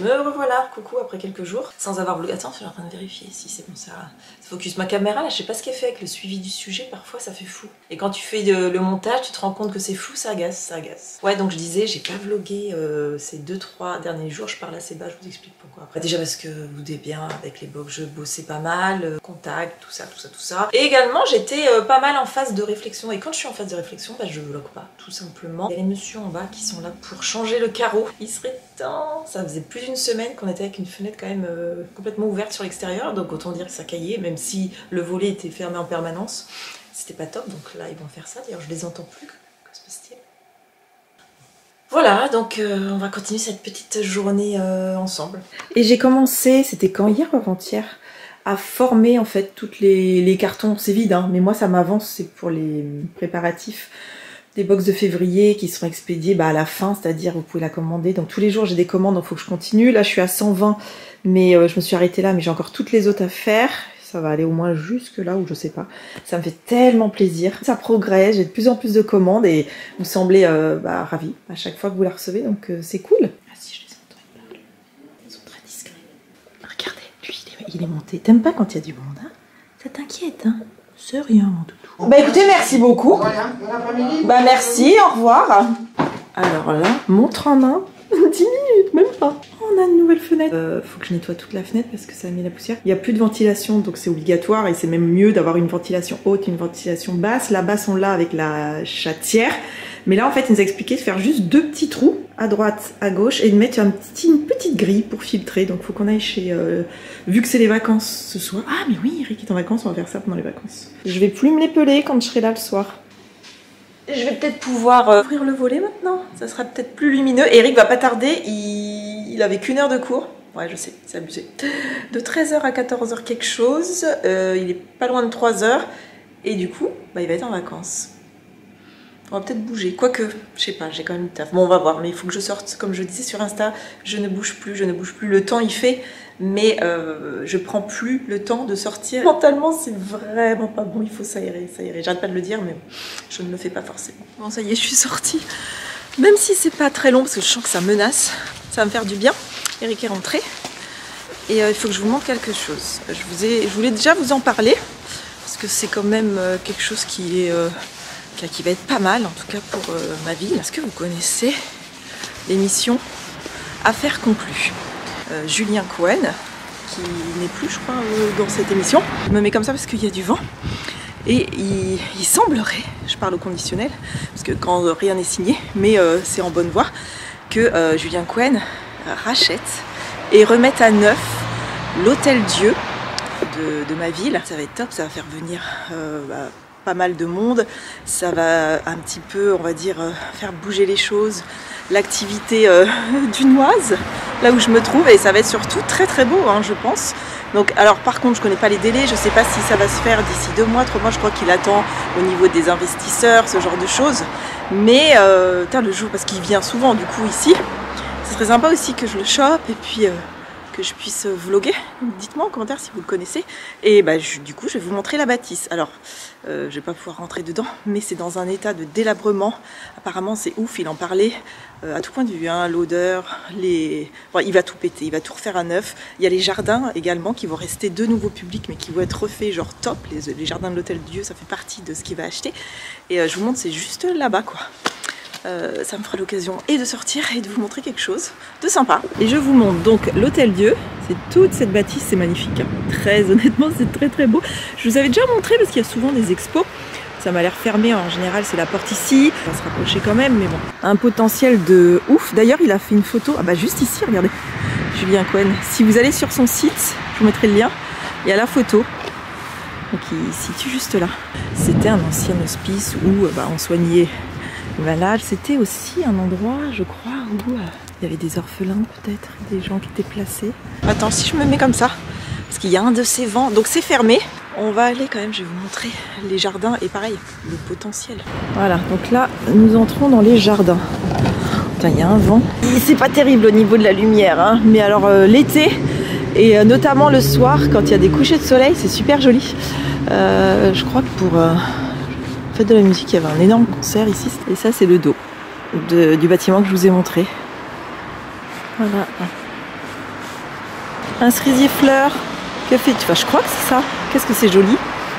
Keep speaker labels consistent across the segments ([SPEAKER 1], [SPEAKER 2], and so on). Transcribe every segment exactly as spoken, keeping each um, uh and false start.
[SPEAKER 1] Me revoilà, coucou, après quelques jours, sans avoir vlog. Attends, je suis en train de vérifier si c'est bon, ça focus. Ma caméra, là, je sais pas ce qu'elle fait avec le suivi du sujet, parfois ça fait fou. Et quand tu fais de, le montage, tu te rends compte que c'est flou, ça agace, ça agace. Ouais, donc je disais, j'ai pas vlogué euh, ces deux trois derniers jours, je parle assez bas, je vous explique pourquoi. Après, déjà parce que vous dites bien, avec les blogs, je bossais pas mal, euh, contact, tout ça, tout ça, tout ça. Et également, j'étais euh, pas mal en phase de réflexion. Et quand je suis en phase de réflexion, bah, je vlog pas, tout simplement. Il y a les messieurs en bas qui sont là pour changer le carreau. Il serait temps. Ça faisait plus d'une semaine qu'on était avec une fenêtre quand même euh, complètement ouverte sur l'extérieur, donc autant dire que ça caillait, même si le volet était fermé en permanence. C'était pas top, donc là ils vont faire ça. D'ailleurs je les entends plus. Que se passe-t-il? Voilà, donc euh, on va continuer cette petite journée euh, ensemble. Et j'ai commencé, c'était quand, hier ou avant-hier, à former en fait toutes les, les cartons. C'est vide, hein, mais moi ça m'avance, c'est pour les préparatifs des box de février qui seront expédiées bah, à la fin, c'est-à-dire vous pouvez la commander. Donc tous les jours j'ai des commandes, donc il faut que je continue. Là je suis à cent vingt, mais euh, je me suis arrêtée là, mais j'ai encore toutes les autres à faire. Ça va aller au moins jusque là où je sais pas. Ça me fait tellement plaisir. Ça progresse, j'ai de plus en plus de commandes et vous semblez euh, bah, ravis à chaque fois que vous la recevez, donc euh, c'est cool. Ah si, je les entends, ils parlent. Ils sont très discrets. Regardez, lui il est, il est monté. T'aimes pas quand il y a du monde, hein? Ça t'inquiète, hein? C'est rien, mon doudou. Bah écoutez, merci beaucoup. Voilà, bon après-midi. Bah merci, au revoir. Alors là, montre en main, dix minutes, même pas. On a une nouvelle fenêtre. Euh, faut que je nettoie toute la fenêtre parce que ça a mis la poussière. Il n'y a plus de ventilation, donc c'est obligatoire et c'est même mieux d'avoir une ventilation haute, une ventilation basse. La basse, on l'a avec la chatière. Mais là, en fait, il nous a expliqué de faire juste deux petits trous, à droite, à gauche, et de mettre un petit, une petite grille pour filtrer. Donc, il faut qu'on aille chez... Euh, vu que c'est les vacances ce soir... Ah, mais oui, Eric est en vacances, on va faire ça pendant les vacances. Je vais plus me les peler quand je serai là le soir. Je vais peut-être pouvoir euh, ouvrir le volet maintenant. Ça sera peut-être plus lumineux. Et Eric va pas tarder, il, il avait qu'une heure de cours. Ouais, je sais, c'est abusé. De treize heures à quatorze heures quelque chose. Euh, il est pas loin de trois heures. Et du coup, bah, il va être en vacances. On va peut-être bouger, quoique, je sais pas, j'ai quand même une taf. Bon, on va voir, mais il faut que je sorte, comme je disais sur Insta, je ne bouge plus, je ne bouge plus. Le temps, il fait, mais euh, je prends plus le temps de sortir. Mentalement, c'est vraiment pas bon, il faut s'aérer, s'aérer. J'arrête pas de le dire, mais je ne le fais pas forcément. Bon, ça y est, je suis sortie. Même si c'est pas très long, parce que je sens que ça menace, ça va me faire du bien. Eric est rentré, et euh, il faut que je vous montre quelque chose. Je, vous ai, je voulais déjà vous en parler, parce que c'est quand même euh, quelque chose qui est... Euh, qui va être pas mal en tout cas pour euh, ma vie. Est-ce que vous connaissez l'émission Affaires conclues? euh, Julien Cohen, qui n'est plus je crois euh, dans cette émission, je me mets comme ça parce qu'il y a du vent et il, il semblerait, je parle au conditionnel parce que quand euh, rien n'est signé, mais euh, c'est en bonne voie, que euh, Julien Cohen rachète et remette à neuf l'Hôtel Dieu de, de ma ville. Ça va être top, ça va faire venir euh, bah, pas mal de monde, ça va un petit peu, on va dire, euh, faire bouger les choses, l'activité euh, dunoise, là où je me trouve, et ça va être surtout très très beau, hein, je pense. Donc, alors par contre, je connais pas les délais, je sais pas si ça va se faire d'ici deux mois, trois mois, je crois qu'il attend au niveau des investisseurs, ce genre de choses. Mais, euh, tain, le jour, parce qu'il vient souvent du coup ici, ce serait sympa aussi que je le chope et puis... Euh, que je puisse vlogger. Dites-moi en commentaire si vous le connaissez. Et bah, je, du coup, je vais vous montrer la bâtisse. Alors, euh, je vais pas pouvoir rentrer dedans, mais c'est dans un état de délabrement. Apparemment, c'est ouf, il en parlait euh, à tout point de vue. Hein, l'odeur, les... Enfin, il va tout péter, il va tout refaire à neuf. Il y a les jardins également qui vont rester de nouveaux publics, mais qui vont être refaits genre top. Les, les jardins de l'Hôtel Dieu, ça fait partie de ce qu'il va acheter. Et euh, je vous montre, c'est juste là-bas, quoi. Euh, ça me fera l'occasion et de sortir et de vous montrer quelque chose de sympa. Et je vous montre donc l'Hôtel Dieu. C'est toute cette bâtisse, c'est magnifique. Hein. Très honnêtement, c'est très très beau. Je vous avais déjà montré parce qu'il y a souvent des expos. Ça m'a l'air fermé, en général c'est la porte ici. On va se rapprocher quand même, mais bon. Un potentiel de ouf. D'ailleurs, il a fait une photo, ah bah juste ici, regardez. Julien Cohen. Si vous allez sur son site, je vous mettrai le lien, il y a la photo. Donc il se situe juste là. C'était un ancien hospice où bah, on soignait malade. C'était aussi un endroit, je crois, où euh, il y avait des orphelins peut-être, des gens qui étaient placés. Attends, si je me mets comme ça, parce qu'il y a un de ces vents, donc c'est fermé. On va aller quand même, je vais vous montrer les jardins et pareil, le potentiel. Voilà, donc là, nous entrons dans les jardins. Putain, il y a un vent. C'est pas terrible au niveau de la lumière, hein, mais alors euh, l'été, et euh, notamment le soir, quand il y a des couchers de soleil, c'est super joli. Euh, je crois que pour... Euh, Fête de la musique, il y avait un énorme concert ici. Et ça, c'est le dos de, du bâtiment que je vous ai montré. Voilà. Un cerisier fleur. Que fais-tu? Enfin, je crois que c'est ça. Qu'est-ce que c'est joli.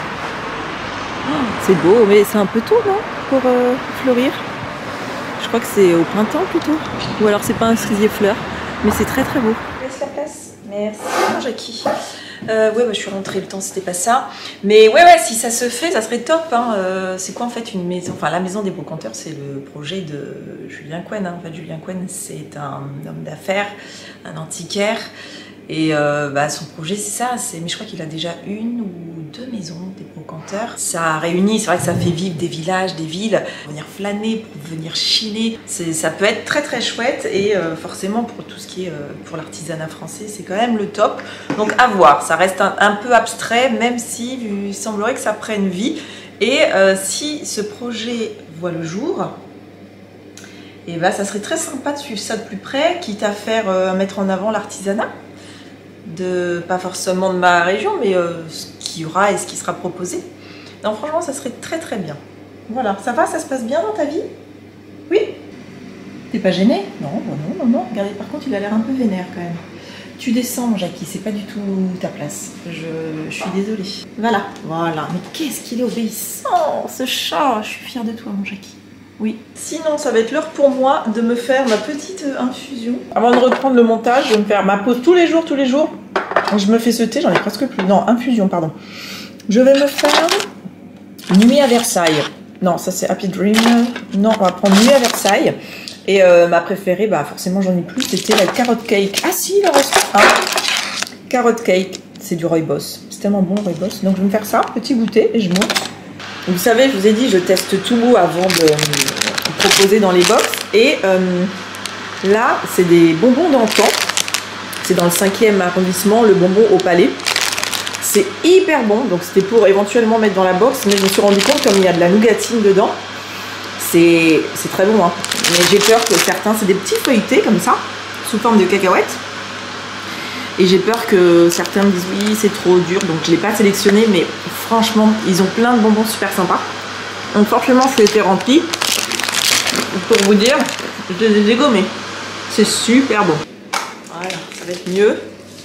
[SPEAKER 1] Oh, c'est beau, mais c'est un peu tôt, non? Pour euh, fleurir. Je crois que c'est au printemps plutôt. Ou alors c'est pas un cerisier fleur. Mais c'est très très beau. Laisse la place. Merci, Jackie. Euh, ouais, bah, je suis rentrée, le temps c'était pas ça. Mais ouais, ouais, si ça se fait, ça serait top. Hein. Euh, c'est quoi en fait une maison? Enfin, la maison des brocanteurs, c'est le projet de Julien Cohen. Hein. En fait, Julien Cohen, c'est un homme d'affaires, un antiquaire. Et euh, bah, son projet, c'est ça. Mais je crois qu'il a déjà une ou deux maisons des brocanteurs. Ça réunit, c'est vrai que ça fait vivre des villages, des villes, pour venir flâner, pour venir chiner. Ça peut être très très chouette et euh, forcément pour tout ce qui est euh, pour l'artisanat français, c'est quand même le top. Donc à voir, ça reste un, un peu abstrait, même si il semblerait que ça prenne vie. Et euh, si ce projet voit le jour, et bah, ça serait très sympa de suivre ça de plus près, quitte à faire euh, mettre en avant l'artisanat. De, pas forcément de ma région, mais euh, ce qu'il y aura et ce qui sera proposé. Donc franchement, ça serait très très bien. Voilà, ça va, ça se passe bien dans ta vie? Oui? T'es pas gêné? Non, bon, non, non, non. Regardez, par contre, il a l'air un peu vénère quand même. Tu descends, mon Jackie, c'est pas du tout ta place. Je, je suis désolée. Voilà, voilà. Mais qu'est-ce qu'il est obéissant, ce chat! Je suis fière de toi, mon Jackie. Oui. Sinon, ça va être l'heure pour moi de me faire ma petite infusion. Avant de reprendre le montage, je vais me faire ma pause tous les jours, tous les jours. Je me fais ce thé, j'en ai presque plus. Non, infusion, pardon. Je vais me faire Nuit à Versailles. Non, ça c'est Happy Dream. Non, on va prendre Nuit à Versailles. Et euh, ma préférée, bah forcément j'en ai plus, c'était la Carrot Cake. Ah si, il en reste un. Carrot Cake, c'est du Rooibos. C'est tellement bon, Rooibos. Donc je vais me faire ça, petit goûter, et je monte. Vous savez, je vous ai dit, je teste tout avant de euh, proposer dans les box. Et euh, là, c'est des bonbons d'antan. C'est dans le cinquième arrondissement, le bonbon au palais. C'est hyper bon, donc c'était pour éventuellement mettre dans la box, mais je me suis rendu compte, comme il y a de la nougatine dedans, c'est très bon. Hein. Mais j'ai peur que certains, c'est des petits feuilletés comme ça, sous forme de cacahuètes. Et j'ai peur que certains me disent oui, c'est trop dur, donc je ne l'ai pas sélectionné, mais franchement, ils ont plein de bonbons super sympas. Donc forcément, je été rempli. Pour vous dire, je les ai dégommés. C'est super bon. Voilà, ça va être mieux.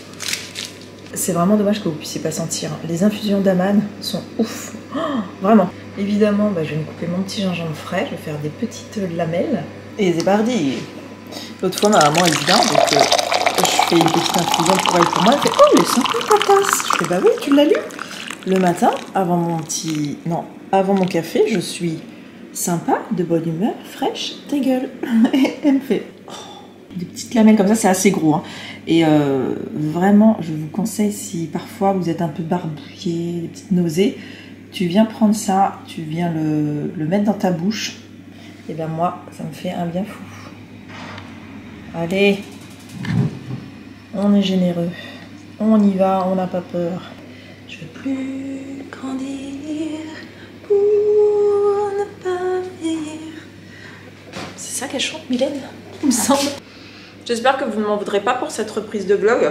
[SPEAKER 1] C'est vraiment dommage que vous ne puissiez pas sentir. Les infusions d'Aman sont ouf. Oh, vraiment. Évidemment, bah, je vais me couper mon petit gingembre frais. Je vais faire des petites lamelles. Et c'est parti. L'autre fois, ma maman, elle vient, donc euh, je fais une petite infusion pour elle, pour moi. Elle fait « Oh, elle est sympa ta tasse !» Je fais « Bah oui, tu l'as lu ?» Le matin, avant mon petit... Non, avant mon café, je suis sympa, de bonne humeur, fraîche, ta gueule. Et elle me fait... Oh, des petites lamelles comme ça, c'est assez gros. Hein. Et euh, vraiment, je vous conseille, si parfois vous êtes un peu barbouillé, des petites nausées, tu viens prendre ça, tu viens le, le mettre dans ta bouche. Et bien moi, ça me fait un bien fou. Allez, on est généreux. On y va, on n'a pas peur. Je veux plus grandir pour ne pas vieillir. C'est ça qu'elle chante, Mylène, il me semble. J'espère que vous ne m'en voudrez pas pour cette reprise de vlog.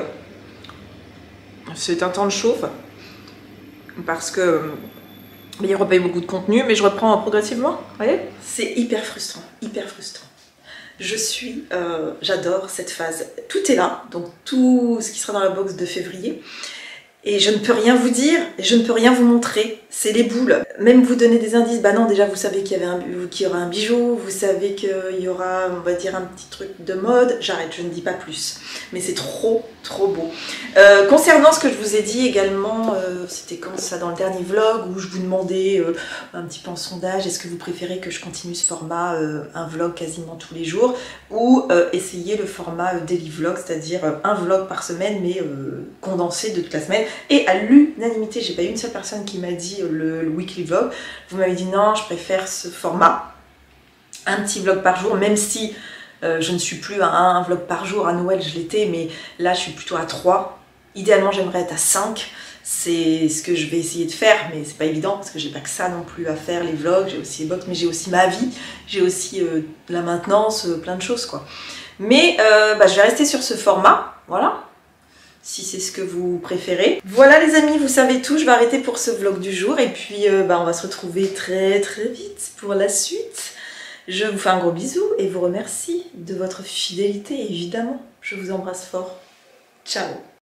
[SPEAKER 1] C'est un temps de chauffe. Parce que il n'y aura pas eu beaucoup de contenu, mais je reprends progressivement. Vous voyez? C'est hyper frustrant, hyper frustrant. Je suis, euh, j'adore cette phase. Tout est là, donc tout ce qui sera dans la box de février. Et je ne peux rien vous dire, et je ne peux rien vous montrer. C'est les boules. Même vous donner des indices, bah non, déjà vous savez qu'il y, avait un, qu'il y aura un bijou, vous savez qu'il y aura, on va dire, un petit truc de mode. J'arrête, je ne dis pas plus. Mais c'est trop, trop beau. Euh, concernant ce que je vous ai dit également, euh, c'était quand ça, dans le dernier vlog, où je vous demandais euh, un petit peu en sondage, est-ce que vous préférez que je continue ce format, euh, un vlog quasiment tous les jours, ou euh, essayer le format euh, daily vlog, c'est-à-dire euh, un vlog par semaine, mais euh, condensé de toute la semaine. Et à l'unanimité, j'ai pas eu une seule personne qui m'a dit euh, le, le weekly vlog. Vous m'avez dit non, je préfère ce format, un petit vlog par jour, même si euh, je ne suis plus à un, un vlog par jour. À Noël je l'étais, mais là je suis plutôt à trois. Idéalement j'aimerais être à cinq. C'est ce que je vais essayer de faire, mais c'est pas évident parce que j'ai pas que ça non plus à faire, les vlogs, j'ai aussi les box, mais j'ai aussi ma vie, j'ai aussi euh, la maintenance, euh, plein de choses quoi. Mais euh, bah, je vais rester sur ce format, voilà, si c'est ce que vous préférez. Voilà les amis, vous savez tout, je vais arrêter pour ce vlog du jour et puis euh, bah, on va se retrouver très très vite pour la suite. Je vous fais un gros bisou et vous remercie de votre fidélité évidemment. Je vous embrasse fort. Ciao.